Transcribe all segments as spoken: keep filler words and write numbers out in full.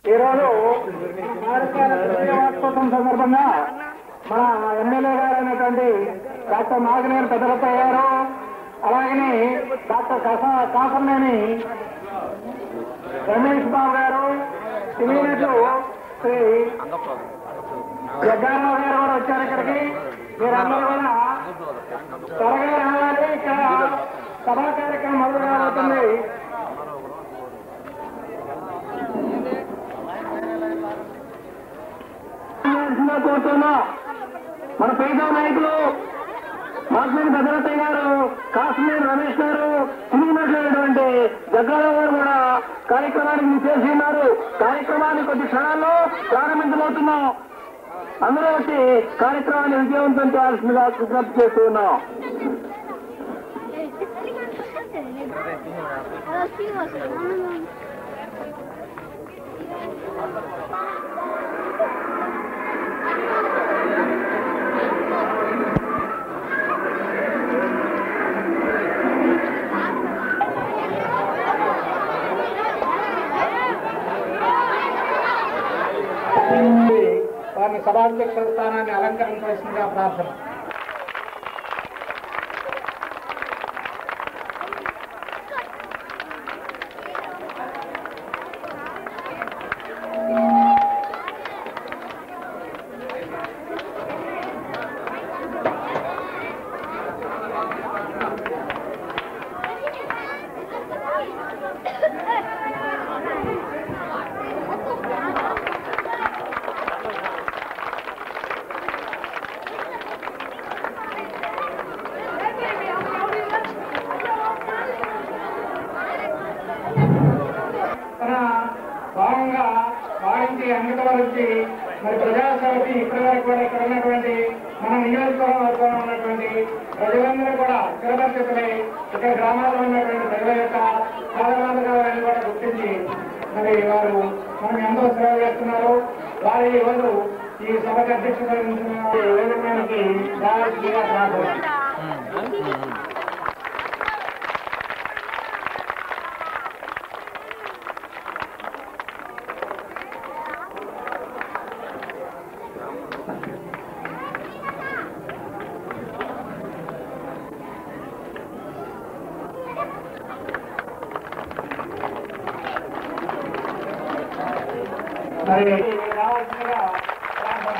ఈరోజు వార్షికోత్సవం సందర్భంగా మన ఎమ్మెల్యే గారు అయినటువంటి డాక్టర్ నాగనేని పెద్దరత్తయ్య గారు, అలాగనే డాక్టర్ కాసర్నేని రమేష్ బాబు గారు, సినీనటులు శ్రీ జగ్గారావు గారు కూడా వచ్చారు. ఇక్కడికి మీరందరూ కూడా త్వరగా రావాలి. ఇక్కడ సభా కార్యక్రమం మొదలు కాబోతుంది. కోరుతున్నా మన పేద నాయకులు మాస్మేని భద్రతయ్య గారు, కాశ్మీర్ రమేష్ గారు, సినిమాటువంటి జగ్గారావు గారు కూడా కార్యక్రమానికి చేసి ఉన్నారు. కార్యక్రమాన్ని కొద్ది క్షణాల్లో ప్రారంభించబోతున్నాం. అందరూ వచ్చి కార్యక్రమాన్ని విజయవంతం చేయాల్సిందిగా విజ్ఞప్తి చేస్తూ ఉన్నాం. వారిని సభాధ్యక్ష స్థానాన్ని అలంకరించవలసిందిగా ప్రార్థన. భాగంగా వాడించి అంగటల నుంచి మరి ప్రజాసేవకి ఇప్పటి వరకు కూడా ఇక్కడ ఉన్నటువంటి మన నియోజకవర్గంలో ఉన్నటువంటి ప్రజలందరూ కూడా స్థిరపరిస్థితులై ఇక్కడ గ్రామాల్లో ఉన్నటువంటి ప్రజల యొక్క సాధారణాలను కూడా గుర్తించి మరి వారు మనం ఎంతో సేవ చేస్తున్నారు. వారి ఈరోజు ఈ సభకు అధ్యక్షత వహించిన వేదికకి రావాల్సిందిగా ప్రార్థన. మరి రావాల్సిందిగా ప్రార్థన.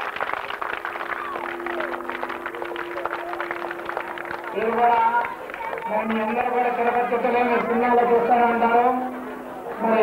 మీరు కూడా మరి మీ అందరూ కూడా స్థిరపరిస్థితులే మీరు సినిమాలో చూస్తూనే ఉంటారు. మరి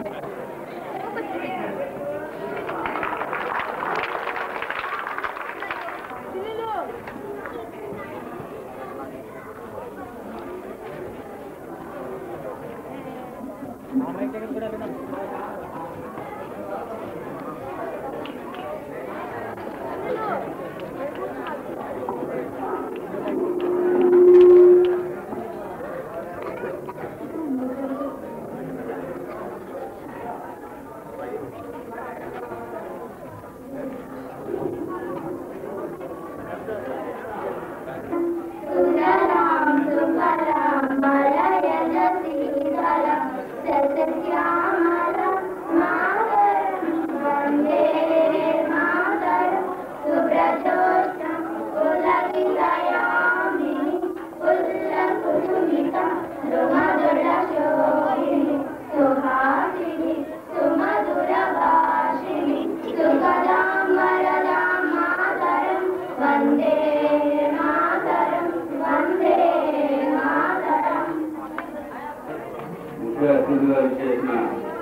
అతిథిగా చేసిన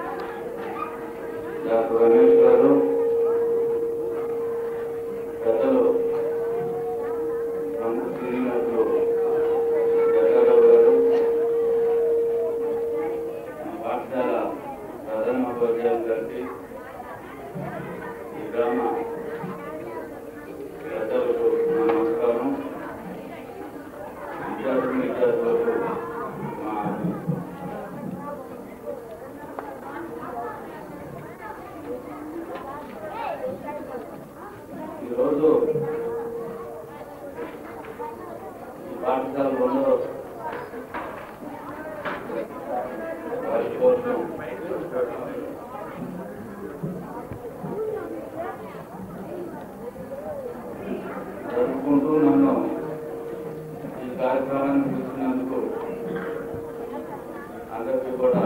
డాక్టర్ రమేష్ గారు, పెద్దలు ప్రముఖ శ్రీనివాసులు జగ్గారావు గారు, పాఠశాల ప్రధానోపాధ్యాయులు గారికి, ఈ గ్రామ పెద్దలకు నా నమస్కారం. విద్యార్థులు విద్యార్థులకు మా ఈరోజు ఈ పాఠశాలలో వారి కోసం తెలుసుకుంటూ నన్ను ఈ కార్యక్రమాన్ని తీసుకున్నందుకు అందరికీ కూడా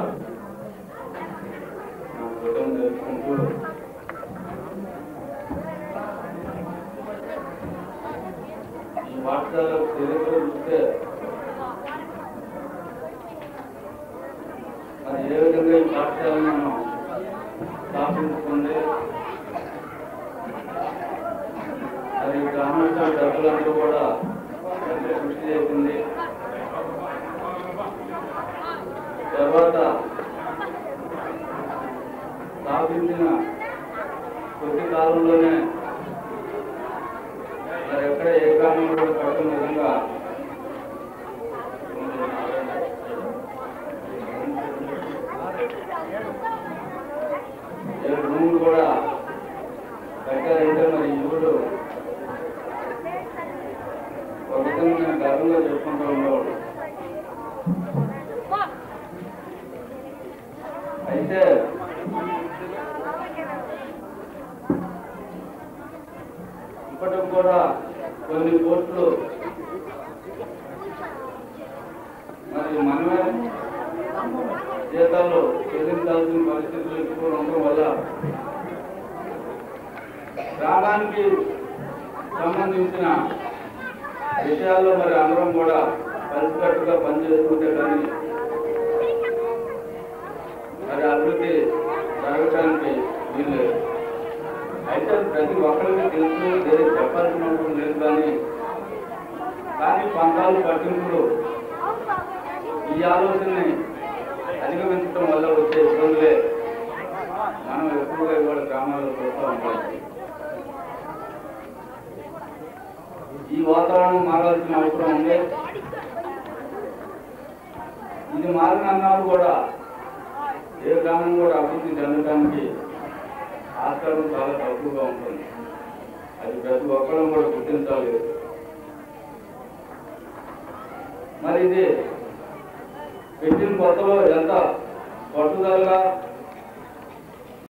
నా కృతజ్ఞతలు తెలుసుకుంటూ ఈ పాఠశాల చరిత్ర చూస్తే అది ఏ విధంగా ఈ పాఠశాలను మనం స్థాపించుకుంది, అది గ్రామీణ డబ్బులందరూ కూడా కృషి చేసింది. తర్వాత స్థాపించిన కొద్ది కాలంలోనే మరి ఎక్కడ ఏ గ్రామం కూడా కట్టని విధంగా ఏడు రూములు కూడా కట్టారంటే మరి యువకుడు ఒక విధంగా నేను గర్వంగా చెప్పుకుంటూ ఉండేవాడు. అయితే ఇప్పటికి కూడా కొన్ని పోస్టులు మరి మనమే జీతాలు చెల్లించాల్సిన పరిస్థితులు ఎక్కువ ఉండడం వల్ల గ్రామానికి సంబంధించిన విషయాల్లో మరి అందరం కూడా కలిసికట్టుగా పనిచేసుకుంటే కానీ మరి అభివృద్ధి జరగడానికి వీలు. అయితే ప్రతి ఒక్కరికి తెలుసు, లేదు చెప్పాల్సిన అవసరం లేదు. కానీ కానీ పంతాలు పట్టింపులు ఈ ఆలోచనని అధిగమించడం వల్ల వచ్చే ఇబ్బందులే మనం ఎక్కువగా ఇవాళ గ్రామాల్లో చూస్తూ ఉంటాం. ఈ వాతావరణం మారాల్సిన అవసరం ఉంది. ఇది మారిన అన్నాడు కూడా ఏ గ్రామం కూడా అభివృద్ధి చెందడానికి ఆస్కారం చాలా తక్కువగా ఉంటుంది. అది ప్రతి ఒక్కరం కూడా గుర్తించాలి. మరి ఇది పెట్టిన కొత్తలో ఎంత పట్టుదలగా